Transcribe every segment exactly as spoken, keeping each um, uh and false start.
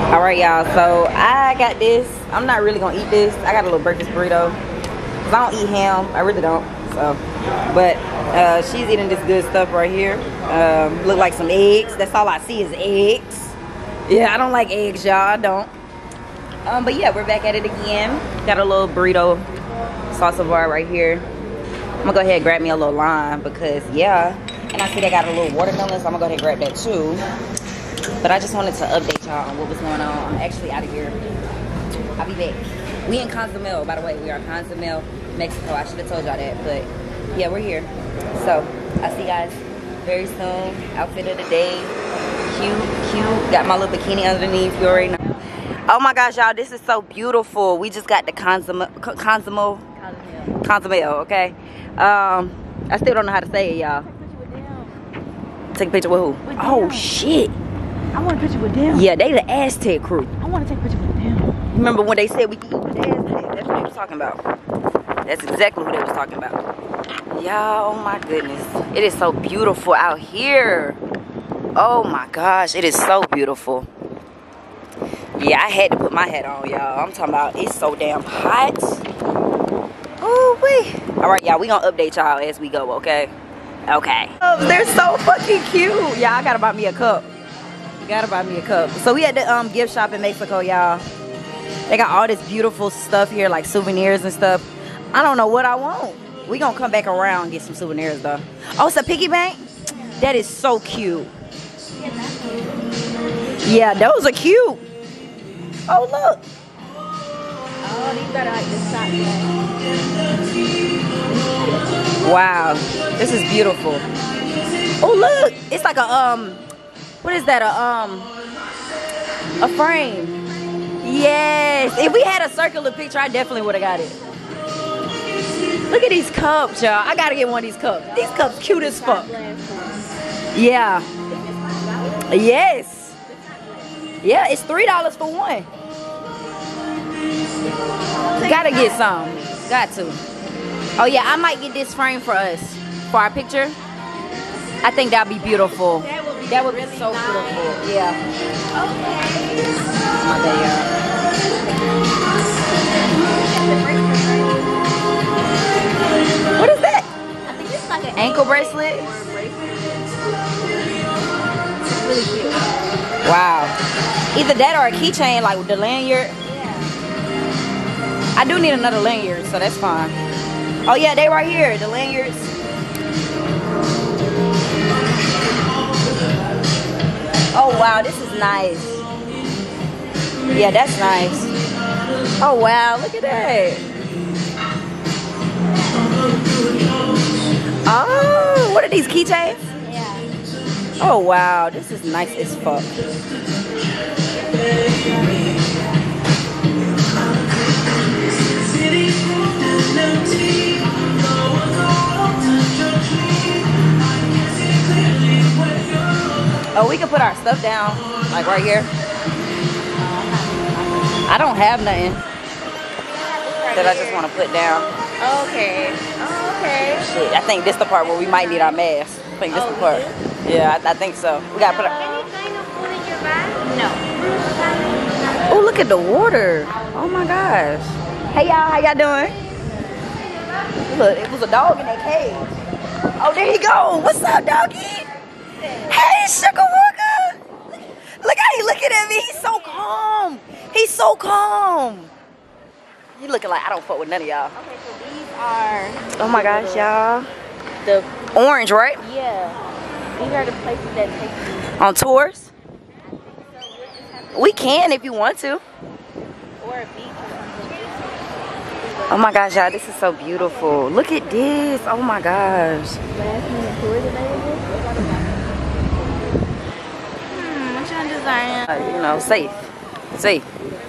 All right, y'all. So I got this. I'm not really gonna eat this. I got a little breakfast burrito. Cause I don't eat ham. I really don't. So, but uh, she's eating this good stuff right here. Um, look like some eggs. That's all I see is eggs. Yeah, I don't like eggs, y'all. I don't. Um, but yeah, we're back at it again. Got a little burrito salsa bar right here. I'm gonna go ahead and grab me a little lime because yeah. And I see they got a little watermelon, so I'm gonna go ahead and grab that too. But I just wanted to update y'all on what was going on. I'm actually out of here. I'll be back. We in Cozumel, by the way. We are Cozumel, Mexico. I should have told y'all that, but yeah, we're here. So I'll see you guys very soon. Outfit of the day. Cute, cute. Got my little bikini underneath. You already know. Oh my gosh, y'all, this is so beautiful. We just got the Cozumel, Cozumel, Cozumel, okay? Um, I still don't know how to say it, y'all. Take a picture with who? With oh shit. I want a picture with them. Yeah, they the Aztec crew. I want to take a picture with them. Remember when they said we could eat with the Aztec? That's what they was talking about. That's exactly what they was talking about. Y'all, oh my goodness. It is so beautiful out here. Oh my gosh, it is so beautiful. Yeah, I had to put my hat on, y'all. I'm talking about it's so damn hot. Ooh wee. All right, y'all, we gonna update y'all as we go, okay? Okay. Oh, they're so fucking cute. Yeah, I gotta buy me a cup. Gotta buy me a cup. So we at the um gift shop in Mexico, y'all. They got all this beautiful stuff here, like souvenirs and stuff. I don't know what I want. We gonna come back around and get some souvenirs though. Oh, it's a piggy bank? That is so cute. Yeah, those are cute. Oh look. Oh, these better like this shot. Wow, this is beautiful. Oh look, it's like a um, what is that? A um, a frame. Yes, if we had a circular picture, I definitely would have got it. Look at these cups, y'all. I gotta get one of these cups. These cups cute as fuck. Yeah. Yes. Yeah, it's three dollars for one. Gotta get some. Got to. Oh yeah, I might get this frame for us for our picture. I think that'd be beautiful. That would be, that would really be so nice. beautiful. Yeah. Okay. My bad, y'all. What is that? I think it's like an Ankle bracelet. It's really cute. Wow. Either that or a keychain, like with the lanyard. Yeah. I do need another lanyard, so that's fine. Oh yeah, they right here, the lanyards. Oh wow, this is nice. Yeah, that's nice. Oh wow, look at that. Oh, what are these keychains? Yeah. Oh wow, this is nice as fuck. Oh, we can put our stuff down, like right here. I don't have nothing that I just want to put down. Okay. Oh, okay. Shit, I think this the part where we might need our mask. I think this Oh, the part. Yeah, I, I think so. We gotta put our. Any kind of food in your bag? No. Oh, look at the water. Oh my gosh. Hey y'all, how y'all doing? Look, it was a dog in that cage. Oh, there he go. What's up, doggy? Hey, Sugar Walker. Look how he looking at me. He's so calm. He's so calm. He looking like I don't fuck with none of y'all. Okay, so these are. Oh my gosh, y'all. The Orange, right? yeah. These are the places that take you. On tours? We can if you want to. Or a beach or something. Oh my gosh, y'all, this is so beautiful. Look at this. Oh my gosh. Last minute tours available? Hmm, which one design? Uh, you know, safe. Safe.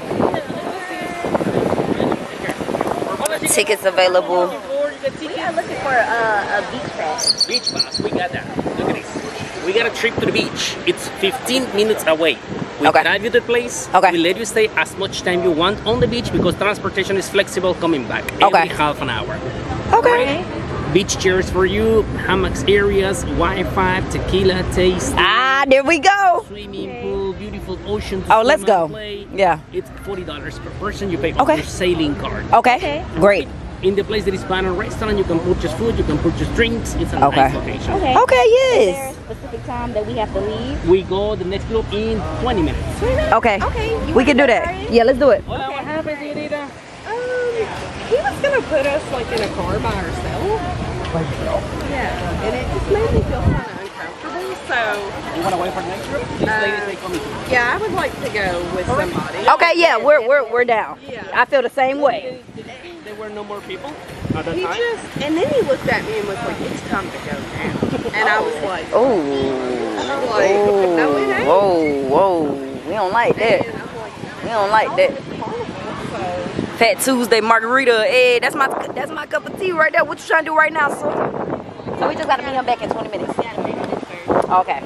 Tickets available. We are looking for a, a beach pass. Beach pass, we got that. Look at this. We got a trip to the beach. It's fifteen minutes away. We Okay. drive you to the place. Okay. We let you stay as much time you want on the beach because transportation is flexible coming back every Okay. half an hour. Okay. Beach chairs for you, hammocks areas, Wi-Fi, tequila taste, Ah, there we go. swimming pool, beautiful ocean. To Oh, let's swim and go. Play. Yeah. It's forty dollars per person. You pay off Okay. your sailing card. Okay. Okay. Great. In the place there is Banner Restaurant, you can purchase food, you can purchase drinks. It's a Okay. nice location. Okay. Okay. Is there a Yes. specific time that we have to leave? We go the next group in twenty minutes. Okay. Okay. You We can do wanna that. get started? Yeah. Let's do it. Hola, what happened, señorita? Um, he was gonna put us like in a car by ourselves. Yeah, and it just made me feel kind of uncomfortable. So You want to wait for the next group? These ladies, they come in. yeah, I would like to go with somebody. Okay. Yeah. We're we're we're down. Yeah. I feel the same way. There were no more people at that He time. just and then he looked at me and was like, "It's time to go now," and I was like, Oh. like, "No, it ain't." Whoa. Whoa. We don't like that. And I'm like, We don't like that. so Fat Tuesday margarita. Hey, that's my that's my cup of tea right there. What you trying to do right now, sir? So we just gotta meet him back in twenty minutes. Okay.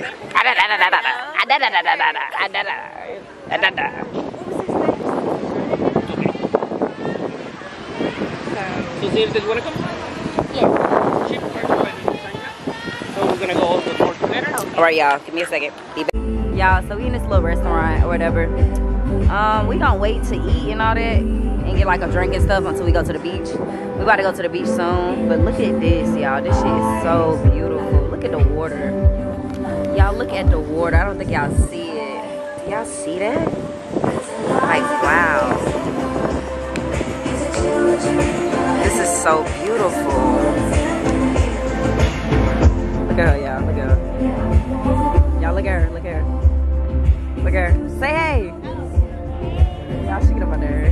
So, señorita, you want to come? Yes. Chip first, right? So we're gonna go all the four together. All right, y'all. Give me a second. Be back. Y'all, so we in this little restaurant or whatever. Um, we gonna wait to eat and all that, and get like a drink and stuff until we go to the beach. We about to go to the beach soon. But look at this, y'all. This shit is so beautiful. Look at the water. Y'all look at the water. I don't think y'all see it. Do y'all see that? Like, wow. This is so beautiful. Look at her, y'all. Look at her. Y'all look at her. Look at her. Look at her. Say hey. Y'all, she get up on there.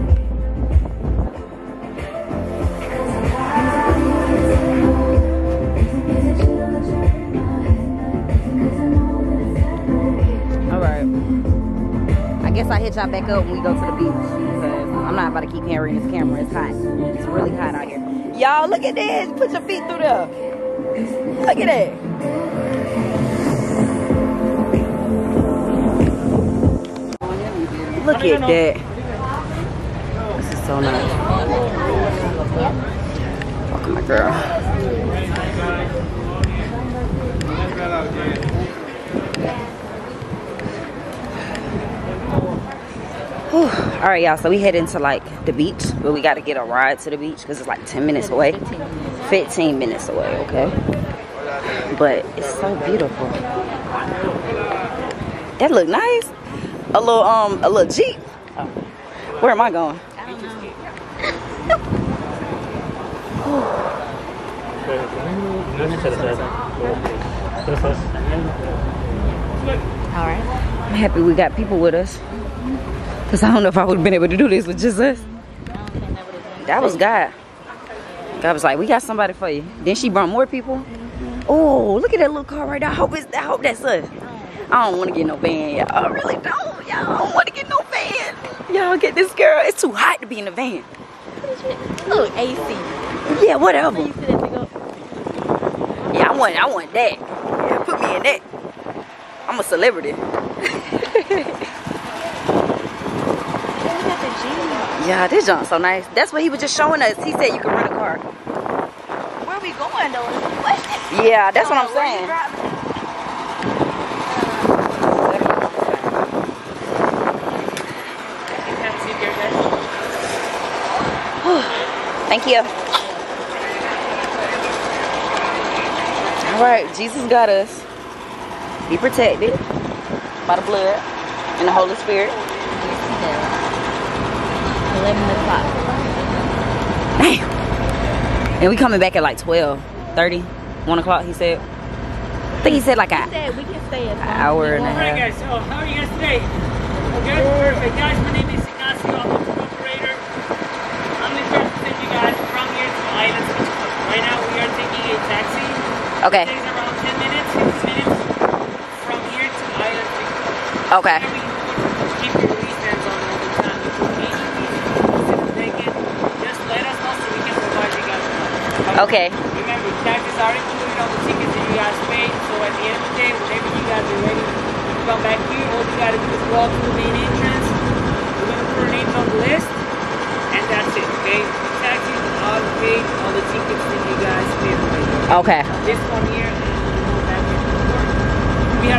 Alright. I guess I hit y'all back up when we go to the beach. Because I'm not about to keep carrying this camera. It's hot. It's really hot out here. Y'all, look at this. Put your feet through there. Look at that. Look at that. This is so nice. Welcome, my girl. Whew. All right, y'all. So we head into like the beach, but we got to get a ride to the beach because it's like ten minutes away. fifteen minutes away, okay? But it's so beautiful. That look nice. A little um, a little Jeep. Oh. Where am I going? I don't know. All right. I'm happy we got people with us. Cause I don't know if I would have been able to do this with just us. That was God. God was like, we got somebody for you. Then she brought more people. Mm-hmm. Oh, look at that little car right there. I hope it's I hope that's us. I don't want to get no van, y'all. I really don't. Y'all don't want to get no van. Y'all get this girl. It's too hot to be in the van. Look, A C. Yeah, whatever. You see that big old- Yeah, I want I want that. Yeah, put me in that. I'm a celebrity. Yeah, this junk's so nice. That's what he was just showing us. He said you can rent a car. Where are we going though? Is the question. Yeah, that's what I'm saying. Thank you. All right, Jesus got us. Be protected by the blood and the Holy Spirit. eleven o'clock. Damn. And we coming back at like twelve thirty, one o'clock, he said. I think he said like He an said we can stay at hour and a Alright half. guys, so how are you guys today? Good? Perfect. Guys, my name is Ignacio, I'm the tour operator. I'm the first to take you guys from here to Islands Beach Club. Right now we are taking a taxi. Okay. It takes around ten minutes, fifteen minutes from here to Islands Beach Club. Okay. Here we keep your wristbands on all the time. If you need anything, take it. Just let us know so we can provide you guys with. Okay. Remember, taxes are included on the tickets that you guys paid. So at the end of the day, whenever you guys are ready to come back here, all you gotta do is walk to the main entrance. We're gonna put our names on the list, and that's it. Okay? The taxis are paid on the tickets that you guys paid. Okay. This one here, we have taxis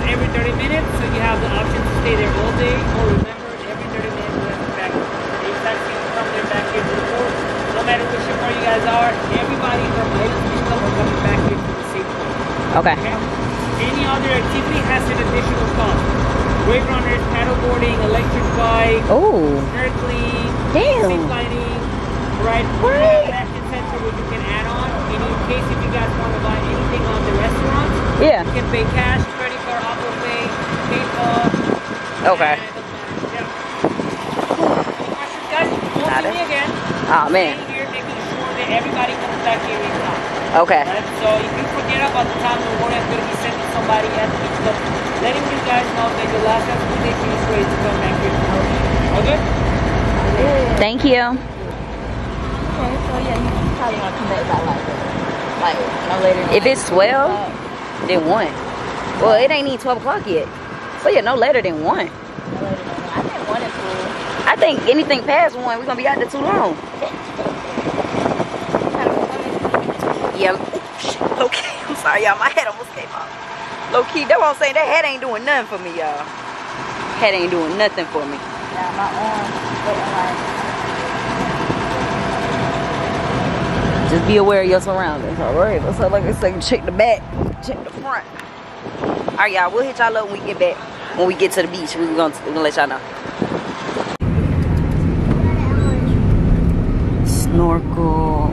every thirty minutes, so you have the option to stay there all day, or remember, every thirty minutes you have to back. The taxi will come there back here to the port. No matter which ship you guys are, everybody from Island Beach Club are coming back here to the same point. Okay. Okay? Any other activity has an additional cost. Wave runners, paddleboarding, electric bike, Oh. snorkeling, Damn. zip lining, right? We have an action center where you can add on. And in case if you guys want to buy anything on the restaurant, Yeah. you can pay cash, credit card, Apple Pay, PayPal. Okay. And, uh, yeah. Any questions, guys? Don't Got see it. me again. Oh man. Staying here, making sure that everybody comes back here in time. Okay. Right? So if you forget about the time, don't worry, I'm going to be sending somebody at the beach club, letting you guys know that your last accommodation is ready to come back here. All good? Thank you. Okay, so yeah, you probably want to come back by like, like no later than If it's twelve, then one. Well, it ain't even twelve o'clock yet. So yeah, no later than one. no later than I think one is cool. I think anything past one, we're gonna be out there too long. Yeah. Low key, I'm sorry, y'all. My head almost came off. Low key, that's what I'm saying. That head ain't doing nothing for me, y'all. Head ain't doing nothing for me. Yeah, my arm looking like. Just be aware of your surroundings, all right? So like I said, check the back, check the front. All right, y'all. We'll hit y'all up when we get back. When we get to the beach, we're gonna, we're gonna let y'all know. Snorkel.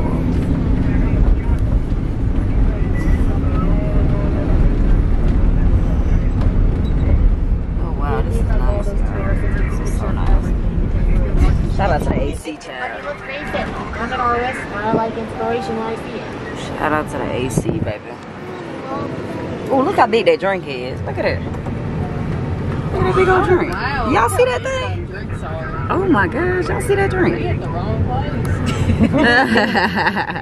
Oh wow, this is nice. This is so nice. Shout out to the A C child. It looks great that I'm at R S, I like inspiration right here. Shout out to the A C, baby. Oh, look how big that drink is. Look at it. Look at that big old drink. Y'all see that thing? Oh my gosh, y'all see that drink? You're at the wrong place.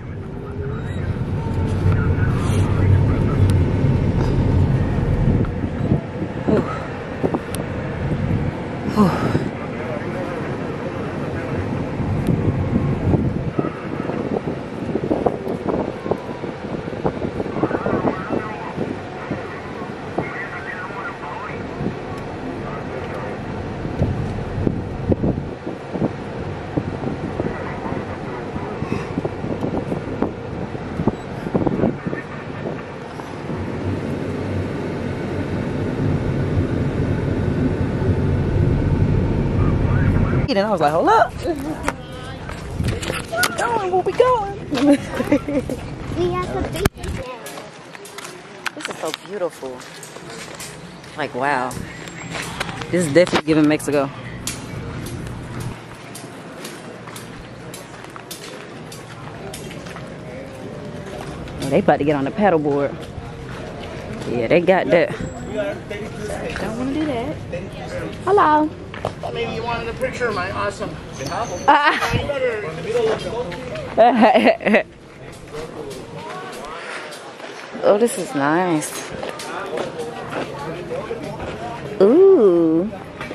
And I was like, hold up. Where we going? Where we going? We have the beach. This is so beautiful. Like, wow. This is definitely giving Mexico. Oh, they about to get on the paddleboard. Yeah, they got that. Don't want to do that. Hello. Maybe you wanted a picture of my awesome. Oh, this is nice. Ooh.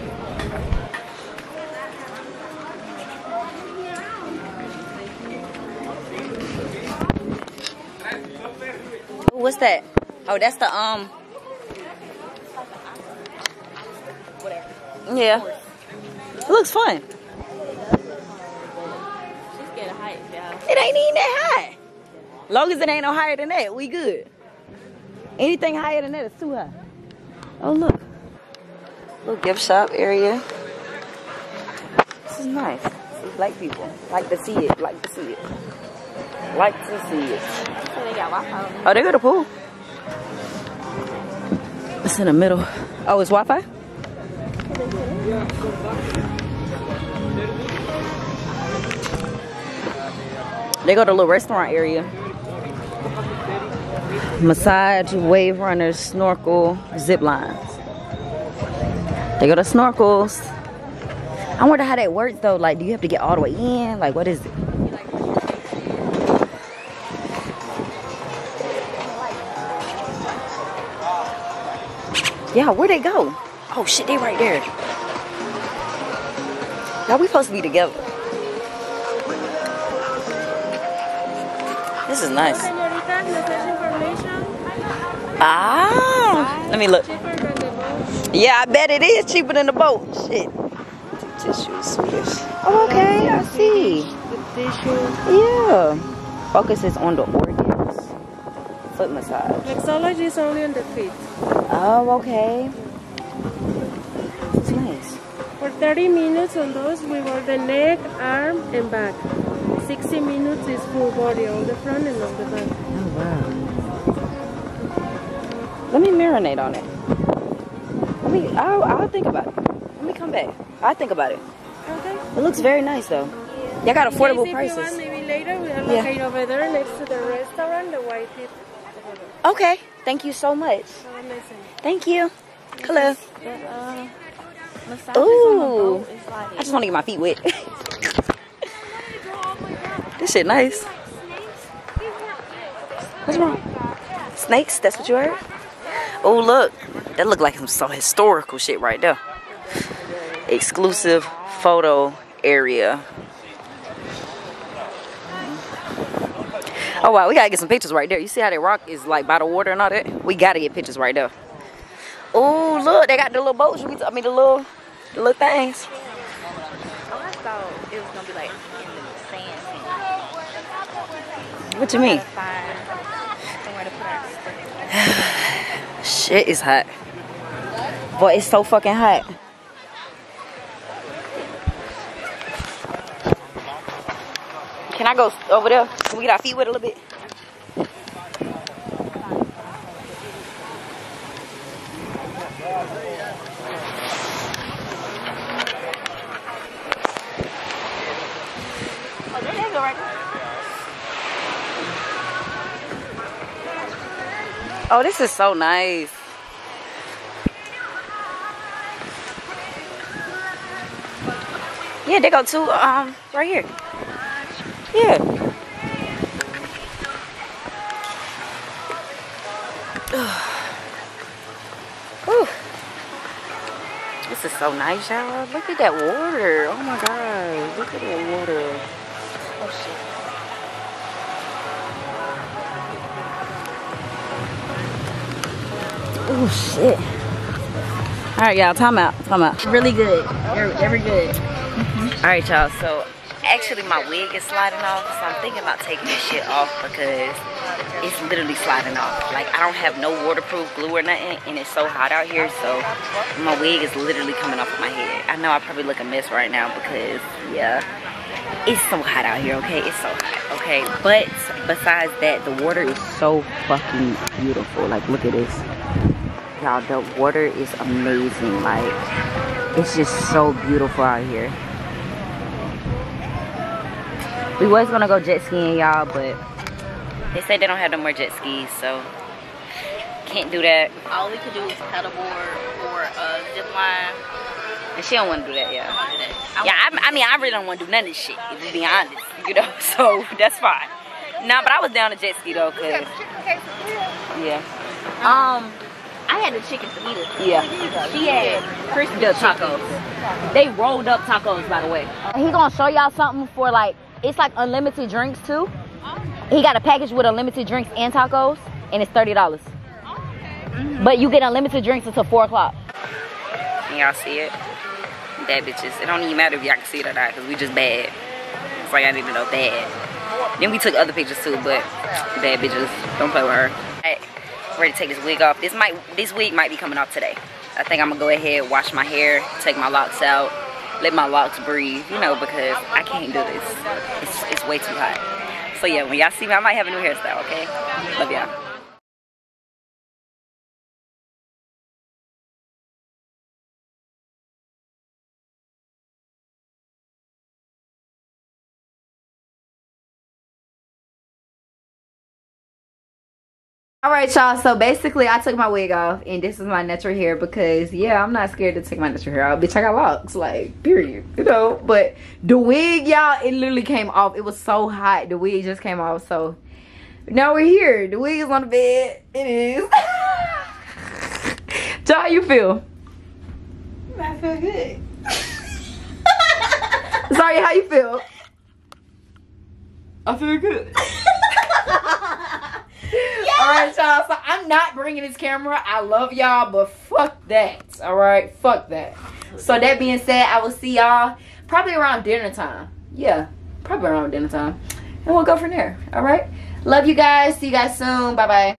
What's that? Oh, that's the um. Yeah. It looks fun. She's scared of heights, y'all. It ain't even that high. Long as it ain't no higher than that, we good. Anything higher than that is too high. Oh, look. Little gift shop area. This is nice. See black people. Like to see it. Like to see it. Like to see it. So they got Wi-Fi. Oh, they got a pool. It's in the middle. Oh, it's Wi-Fi? They go to a little restaurant area. Massage, wave runners, snorkel, zip lines. They go to snorkels. I wonder how that works though. Like, do you have to get all the way in? Like, what is it? Yeah, where'd they go? Oh shit, they right there. Now we supposed to be together. This is nice. Ah, let me look. Cheaper than the Yeah, I bet it is cheaper than the boat. Shit. Tissue Swedish. Oh, okay, I see. Yeah. Focus is on the organs. Foot massage. Flexology is only on the feet. Oh, okay. It's nice. For thirty minutes on those, we work the neck, arm, and back. sixty minutes is full body, all the front and all the back. Oh, wow. Let me marinate on it. Let me, I'll, I'll think about it. Let me come back. I'll think about it. Okay. It looks very nice, though. Y'all got affordable If prices. you want, maybe later, we are Yeah. located over there next to the restaurant, the White Tip. Okay. Thank you so much. So amazing. Thank you. Hello. The, uh, massages Ooh. on the boat is like, I just want to get my feet wet. This shit nice. What's wrong? Snakes? That's what you heard? Oh, look. That look like some, some historical shit right there. Exclusive photo area. Oh, wow. We got to get some pictures right there. You see how that rock is like by the water and all that? We got to get pictures right there. Oh, look. They got the little boats. I mean, the little, the little things. oh, I thought it was gonna be like in the sand. What you mean? Find somewhere to put our stuff. Shit is hot. Boy, it's so fucking hot. Can I go over there? Can we get our feet wet a little bit? Oh, there you go right there. Oh, this is so nice. Yeah, they go to um right here. Yeah. Whew. This is so nice, y'all. Look at that water. Oh my god. Look at that water. Oh shit. Oh shit. Alright, y'all, time out. Time out. Really good. They're, they're good. Alright, y'all, so actually my wig is sliding off, so I'm thinking about taking this shit off because it's literally sliding off. Like, I don't have no waterproof glue or nothing, and it's so hot out here, so my wig is literally coming off of my head. I know I probably look a mess right now because, yeah, it's so hot out here, okay? It's so hot, okay? But besides that, the water is so fucking beautiful. Like, look at this. Y'all, the water is amazing. Like, it's just so beautiful out here. We was gonna go jet skiing, y'all, but they said they don't have no more jet skis, so can't do that. All we could do is paddleboard or uh, zip line. And she don't want to do that, yeah. I want to do that. I Yeah, I, I mean, I really don't want to do none of this shit, if we be honest, you know, so that's fine. Nah, but I was down to jet ski, though, because, yeah. Um, I had the chicken fajita. yeah. She had crispy The tacos. They rolled up tacos, by the way. He gonna show y'all something for, like, it's like unlimited drinks, too. He got a package with unlimited drinks and tacos, and it's thirty dollars. Mm-hmm. But you get unlimited drinks until four o'clock. Can y'all see it? Bad bitches. It don't even matter if y'all can see it or not, because we just bad. It's like I need to know bad. Then we took other pictures, too, but bad bitches. Don't play with her. Hey, ready to take this wig off. This might, this wig might be coming off today. I think I'm going to go ahead, wash my hair, take my locks out, let my locks breathe, you know, because I can't do this. It's, it's way too hot. So yeah, when y'all see me, I might have a new hairstyle, okay? Love y'all. All right, y'all, so basically I took my wig off and this is my natural hair because, yeah, I'm not scared to take my natural hair out. Bitch, I got locks, like, period, you know. But the wig, y'all, it literally came off. It was so hot. The wig just came off, so now we're here. The wig is on the bed. It is. So how you feel? I feel good. Sorry, how you feel? I feel good. Yeah! right, y'all. So I'm not bringing this camera. I love y'all, but fuck that. All right, fuck that. So that being said, I will see y'all probably around dinner time. Yeah, probably around dinner time, and we'll go from there. All right. Love you guys. See you guys soon. Bye bye.